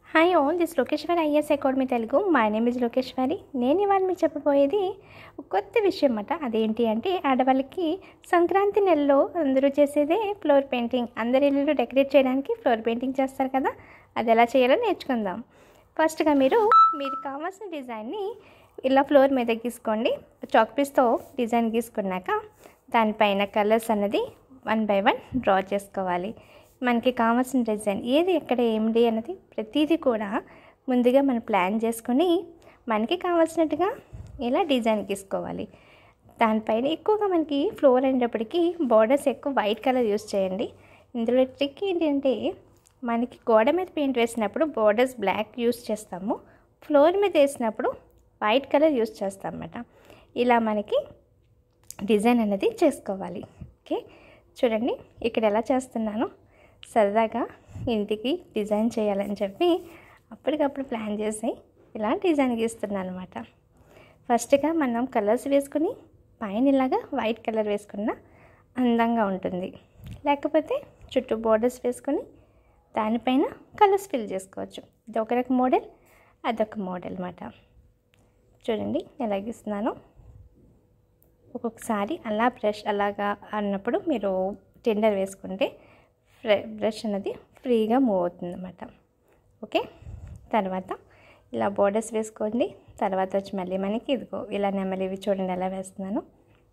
Hi all, this Lokeshwari is academy Telugu. My name is Lokeshwari. నేను ఇవాళ మీకు చెప్పబోయేది ఒక కొత్త విషయం అన్నమాట. అదేంటి అంటే, ఆడవాళ్ళకి సంక్రాంతి నెలలో అందరూ చేసేదే ఫ్లోర్ పెయింటింగ్. అందరి ఇల్లు డెకరేట్ చేయడానికి ఫ్లోర్ పెయింటింగ్ చేస్తారు కదా, అది ఎలా చేయాలో నేర్చుకుందాం. ఫస్ట్గా మీరు కావాల్సిన డిజైన్ని ఇలా ఫ్లోర్ మీద గీసుకోండి. చాక్ పీస్తో డిజైన్ గీసుకున్నాక దానిపైన కలర్స్ అన్నది 1 by 1 డ్రా చేసుకోవాలి. మనకి కావాల్సిన డిజైన్ ఏది ఎక్కడ ఏమిటి అన్నది ప్రతిదీ కూడా ముందుగా మనం ప్లాన్ చేసుకొని మనకి కావాల్సినట్టుగా ఇలా డిజైన్ గీసుకోవాలి. దానిపైన ఎక్కువగా మనకి ఫ్లోర్ అయినప్పటికీ బార్డర్స్ ఎక్కువ వైట్ కలర్ యూస్ చేయండి. ఇందులో ట్రిక్ ఏంటంటే, మనకి గోడ మీద పెయింట్ వేసినప్పుడు బార్డర్స్ బ్లాక్ యూస్ చేస్తాము, ఫ్లోర్ మీద వేసినప్పుడు వైట్ కలర్ యూస్ చేస్తాం అన్నమాట. ఇలా మనకి డిజైన్ అనేది చేసుకోవాలి. ఓకే, చూడండి ఇక్కడ ఎలా చేస్తున్నాను. సరదాగా ఇంటికి డిజైన్ చేయాలని చెప్పి అప్పటికప్పుడు ప్లాన్ చేసి ఇలా డిజైన్ గీస్తున్నాను అనమాట. ఫస్ట్గా మనం కలర్స్ వేసుకుని పైన ఇలాగా వైట్ కలర్ వేసుకున్న అందంగా ఉంటుంది. లేకపోతే చుట్టూ బోర్డర్స్ వేసుకొని దానిపైన కలర్స్ ఫిల్ చేసుకోవచ్చు. ఇది ఒక రకం మోడల్, అదొక మోడల్ అన్నమాట. చూడండి ఎలా గీస్తున్నాను. ఒక్కొక్కసారి అలా బ్రష్ అలాగా అన్నప్పుడు మీరు టెండర్ వేసుకుంటే బ్రష్ అనేది ఫ్రీగా మూవ్ అవుతుంది అన్నమాట. ఓకే, తర్వాత ఇలా బోర్డర్స్ వేసుకోండి. తర్వాత వచ్చి మళ్ళీ మనకి ఇదిగో ఇలా నెమలి ఇవి చూడండి ఎలా వేస్తున్నాను.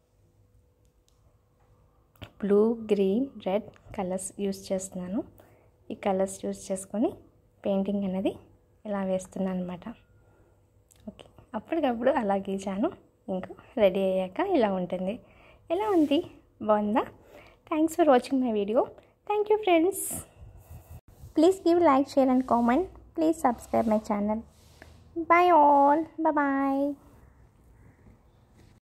Blue, green, red colours use చేస్తున్నాను. ఈ కలర్స్ యూస్ చేసుకొని పెయింటింగ్ అనేది ఇలా వేస్తున్నాను అనమాట. ఓకే, అప్పటికప్పుడు అలా గీసాను. ఇంకా రెడీ అయ్యాక ఇలా ఉంటుంది. ఎలా ఉంది, బాగుందా? Thanks for watching my video. Thank you friends. Please give like, share and comment. Please subscribe my channel. Bye all. Bye bye.